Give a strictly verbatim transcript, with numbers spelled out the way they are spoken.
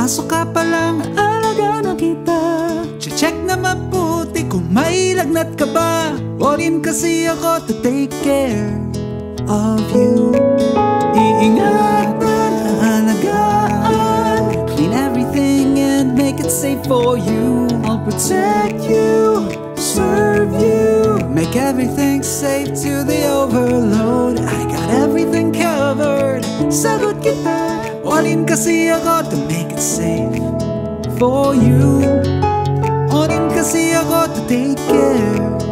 Pumasok ka pa lang, alaga na kita. Check na mabuti kung may lagnat ka ba. All in kasi ako to take care of you. Iingatan, alagaan, clean everything and make it safe for you. I'll protect you, serve you, make everything safe to the overload. I got everything covered, sagot kita. All in kasi ako to make it safe for you. All in kasi ako to take care